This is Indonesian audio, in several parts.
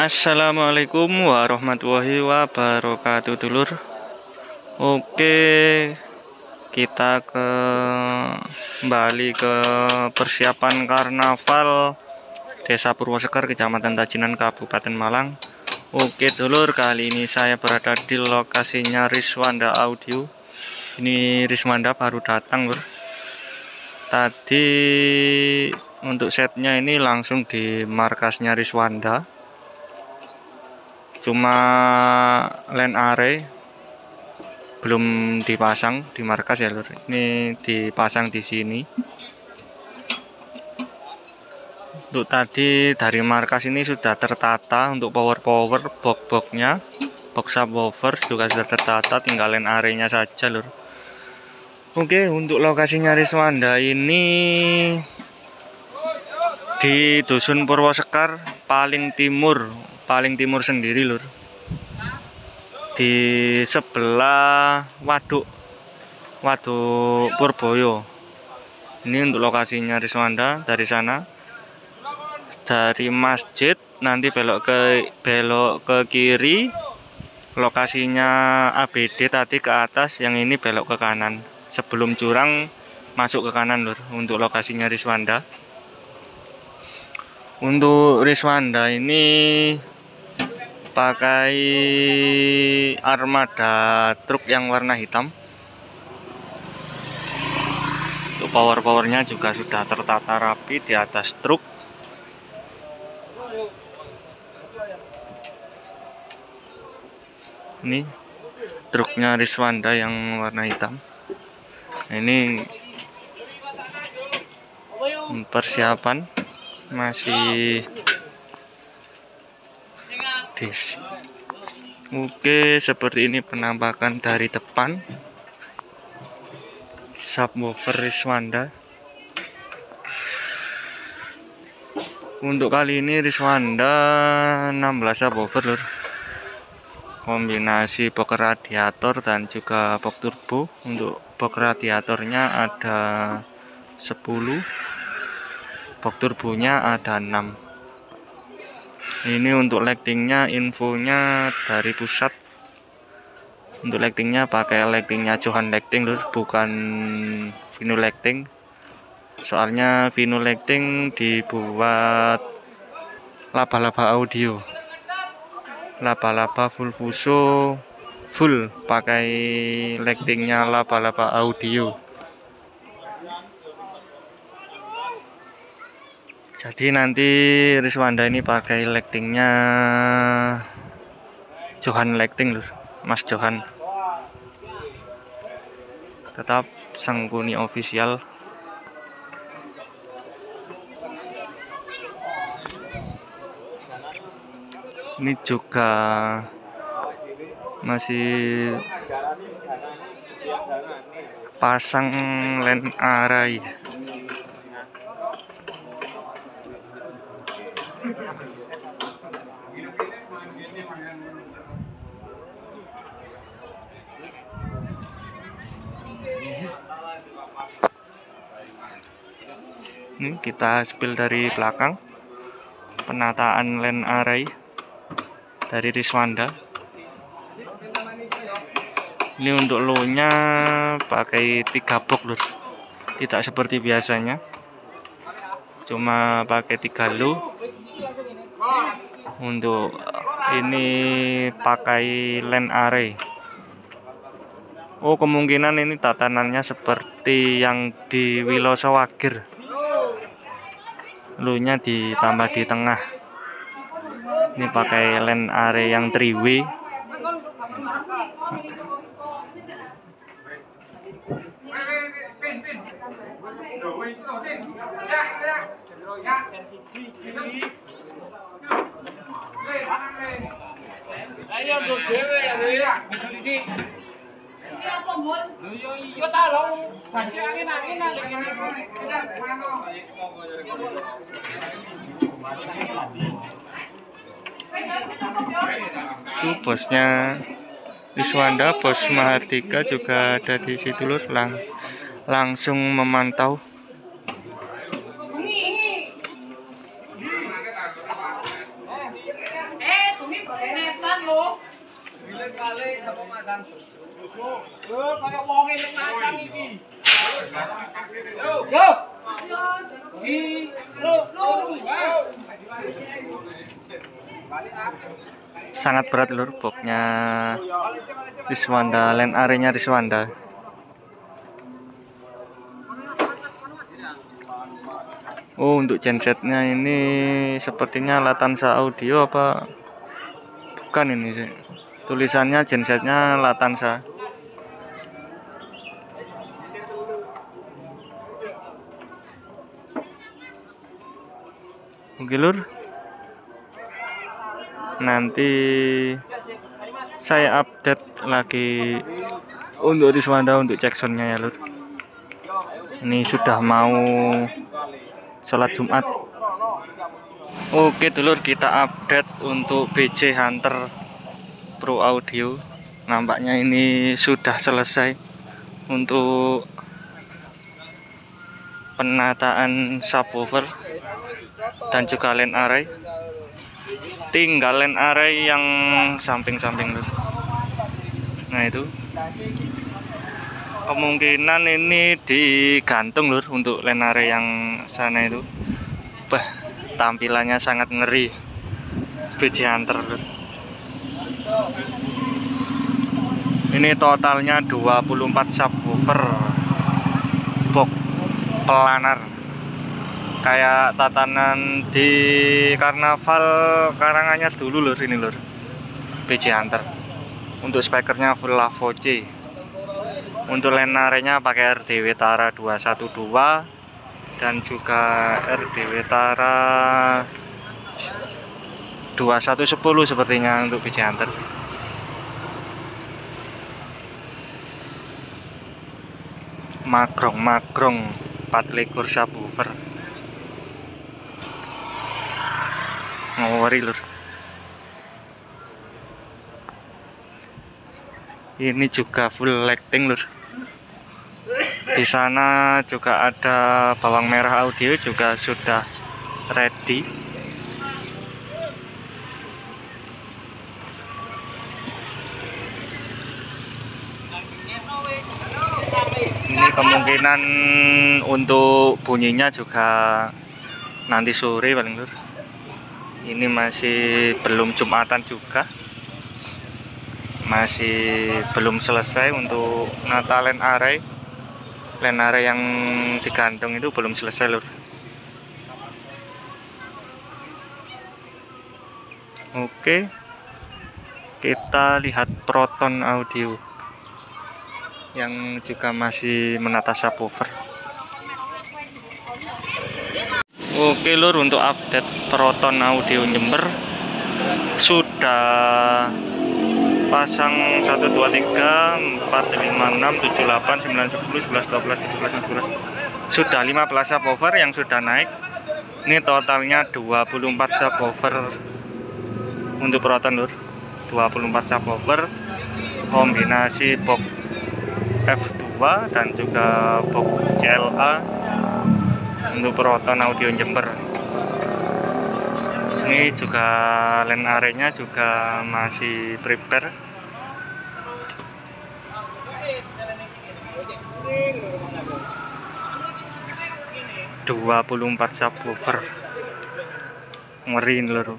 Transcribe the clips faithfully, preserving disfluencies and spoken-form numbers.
Assalamualaikum warahmatullahi wabarakatuh, dulur. Oke, kita ke kembali ke persiapan karnaval Desa Purwosekar, Kecamatan Tajinan, Kabupaten Malang. Oke, dulur, kali ini saya berada di lokasinya Riswanda Audio. Ini Riswanda baru datang, lur. Tadi untuk setnya ini langsung di markasnya Riswanda. Cuma line array belum dipasang di markas ya, lur. Ini dipasang di sini. Untuk tadi dari markas ini sudah tertata untuk power-power, box-boxnya, box subwoofer juga sudah tertata, tinggal line array-nya saja, lur. Oke, untuk lokasinya Riswanda ini di Dusun Purwosekar, paling timur, paling timur sendiri, lur. Di sebelah waduk waduk Purboyo. Ini untuk lokasinya Riswanda. Dari sana, dari masjid nanti belok ke belok ke kiri, lokasinya A B D tadi ke atas, yang ini belok ke kanan sebelum jurang masuk ke kanan, lur. Untuk lokasinya Riswanda. Untuk Riswanda ini pakai armada truk yang warna hitam. Untuk power-powernya juga sudah tertata rapi di atas truk. Ini truknya Riswanda yang warna hitam. Ini persiapan masih dis. Oke, seperti ini penampakan dari depan subwoofer Riswanda. Untuk kali ini Riswanda enam belas subwoofer, lur. Kombinasi box radiator dan juga box turbo. Untuk box radiatornya ada sepuluh, box turbonya ada enam. Ini untuk lightingnya, infonya dari pusat. Untuk lightingnya pakai lightingnya Johan Lighting, lur, bukan Vino Lighting. Soalnya Vino Lighting dibuat laba-laba audio, laba-laba full fuso full pakai lightingnya laba-laba audio. Jadi nanti Riswanda ini pakai lightingnya Johan Lighting, lur, Mas Johan. Tetap Sangkuni official. Ini juga masih pasang line array. Ini kita spill dari belakang penataan line array dari Riswanda. Ini untuk low nya pakai tiga box, lur. Tidak seperti biasanya, cuma pakai tiga low. Untuk ini pakai line array. Oh, kemungkinan ini tatanannya seperti yang di Wiloso Wagir. Low nya ditambah di tengah. Ini pakai line array yang three way. Itu bosnya Riswanda, bos Mahardika juga ada di situ, lur. Lang langsung memantau. Sangat berat lur boxnya Riswanda, land area-nya Riswanda. Oh, untuk gensetnya ini sepertinya Latanza Audio apa bukan ini sih. Tulisannya gensetnya Latanza. Oke lur, nanti saya update lagi untuk Riswanda untuk cek soundnya ya lur. Ini sudah mau sholat Jumat. Oke dulur, kita update untuk B J Hunter Pro Audio. Nampaknya ini sudah selesai untuk penataan subwoofer dan juga line array. Tinggal line array yang samping-samping lur. Nah itu kemungkinan ini digantung lur untuk line array yang sana itu. Bah, tampilannya sangat ngeri B J Hunter lur. Ini totalnya dua puluh empat subwoofer box pelanar kayak tatanan di Karnaval Karanganyar dulu lur. Ini lur B J Hunter. Untuk speakernya full Lavo C. Untuk line array-nya pakai R D W Tara dua satu dua dan juga R D W Tara dua satu satu nol sepertinya untuk B J Hunter. Magrong-magrong empat likur subwoofer. Ngori lur. Ini juga full lighting lur. Di sana juga ada bawang merah audio juga sudah ready. Ini kemungkinan untuk bunyinya juga nanti sore paling lur. Ini masih belum Jumatan juga. Masih belum selesai untuk nata line array. Line array yang digantung itu belum selesai lur. Oke, kita lihat Proton Audio yang juga masih menata subwoofer. Oke lur, untuk update Proton Audio Jember sudah pasang satu dua tiga empat lima enam tujuh delapan sembilan sepuluh sebelas dua belas tiga belas empat belas. Sudah lima belas subwoofer yang sudah naik. Ini totalnya dua puluh empat subwoofer untuk Proton lur. dua puluh empat subwoofer kombinasi box F dua dan juga box C L A untuk Proton Audio Jember. Ini juga line array-nya juga masih prepare. dua puluh empat subwoofer. Ngeri lur.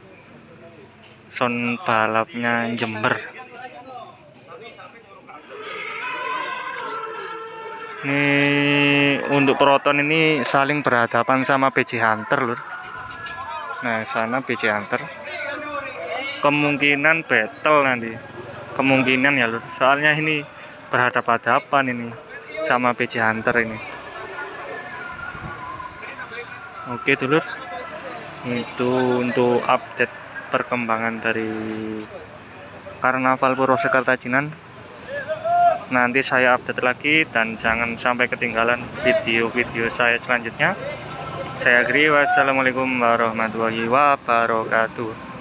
Sound balapnya Jember. Ini untuk Proton ini saling berhadapan sama B J Hunter lur. Nah sana B J Hunter. Kemungkinan battle nanti. Kemungkinan ya lur. Soalnya ini berhadapan-hadapan ini sama B J Hunter ini. Oke dulur. Itu untuk update perkembangan dari Karnaval Purwokerto Jinan. Nanti saya update lagi dan jangan sampai ketinggalan video-video saya selanjutnya. Saya akhiri, wassalamualaikum warahmatullahi wabarakatuh.